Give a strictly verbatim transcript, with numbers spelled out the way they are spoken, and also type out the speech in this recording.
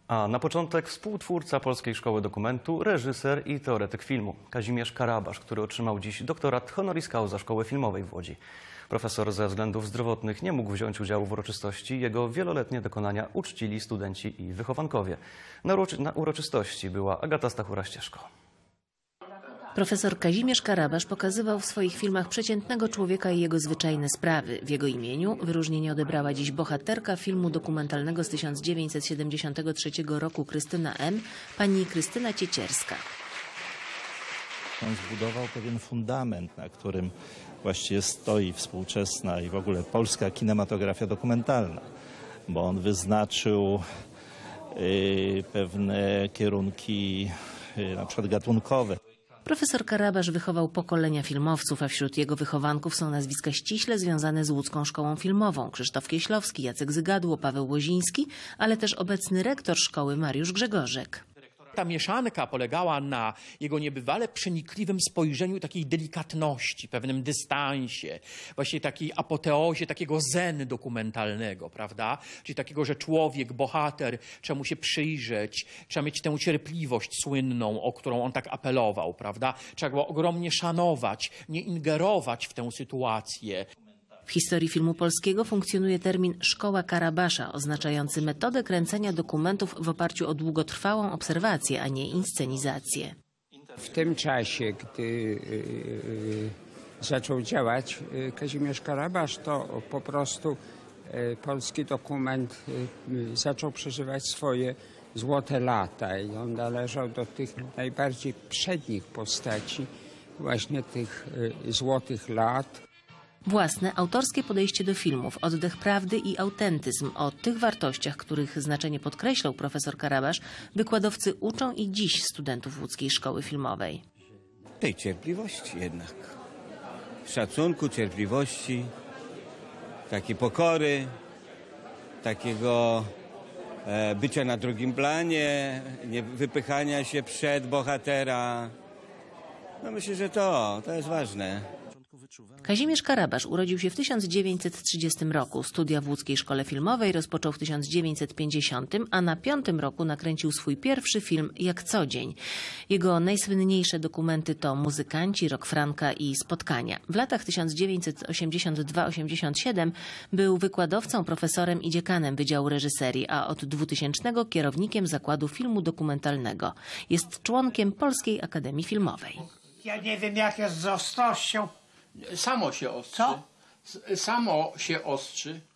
A na początek współtwórca Polskiej Szkoły Dokumentu, reżyser i teoretyk filmu Kazimierz Karabasz, który otrzymał dziś doktorat honoris causa Szkoły Filmowej w Łodzi. Profesor ze względów zdrowotnych nie mógł wziąć udziału w uroczystości. Jego wieloletnie dokonania uczcili studenci i wychowankowie. Na, uroczy na uroczystości była Agata Stachura-Ścieżko. Profesor Kazimierz Karabasz pokazywał w swoich filmach przeciętnego człowieka i jego zwyczajne sprawy. W jego imieniu wyróżnienie odebrała dziś bohaterka filmu dokumentalnego z tysiąc dziewięćset siedemdziesiątego trzeciego roku Krystyna M., pani Krystyna Ciecierska. On zbudował pewien fundament, na którym właściwie stoi współczesna i w ogóle polska kinematografia dokumentalna, bo on wyznaczył y, pewne kierunki y, na przykład gatunkowe. Profesor Karabasz wychował pokolenia filmowców, a wśród jego wychowanków są nazwiska ściśle związane z łódzką szkołą filmową. Krzysztof Kieślowski, Jacek Zygadło, Paweł Łoziński, ale też obecny rektor szkoły Mariusz Grzegorzek. Ta mieszanka polegała na jego niebywale przenikliwym spojrzeniu, takiej delikatności, pewnym dystansie, właśnie takiej apoteozie, takiego zen dokumentalnego, prawda? Czyli takiego, że człowiek, bohater, trzeba mu się przyjrzeć, trzeba mieć tę cierpliwość słynną, o którą on tak apelował, prawda? Trzeba go ogromnie szanować, nie ingerować w tę sytuację. W historii filmu polskiego funkcjonuje termin szkoła Karabasza, oznaczający metodę kręcenia dokumentów w oparciu o długotrwałą obserwację, a nie inscenizację. W tym czasie, gdy yy, zaczął działać yy, Kazimierz Karabasz, to po prostu yy, polski dokument yy, zaczął przeżywać swoje złote lata i on należał do tych najbardziej przednich postaci właśnie tych yy, złotych lat. Własne, autorskie podejście do filmów, oddech prawdy i autentyzm. O tych wartościach, których znaczenie podkreślał profesor Karabasz, wykładowcy uczą i dziś studentów Łódzkiej Szkoły Filmowej. Tej cierpliwości jednak. Szacunku, cierpliwości, takiej pokory, takiego e, bycia na drugim planie, nie wypychania się przed bohatera. No myślę, że to, to jest ważne. Kazimierz Karabasz urodził się w tysiąc dziewięćset trzydziestym roku. Studia w Łódzkiej Szkole Filmowej rozpoczął w tysiąc dziewięćset pięćdziesiątym, a na piątym roku nakręcił swój pierwszy film Jak co dzień. Jego najsłynniejsze dokumenty to Muzykanci, Rok Franka i Spotkania. W latach tysiąc dziewięćset osiemdziesiątym drugim do osiemdziesiątego siódmego był wykładowcą, profesorem i dziekanem Wydziału Reżyserii, a od dwutysięcznego kierownikiem Zakładu Filmu Dokumentalnego. Jest członkiem Polskiej Akademii Filmowej. Ja nie wiem, jak jest z ostrością. Samo się ostrzy. Co? Samo się ostrzy.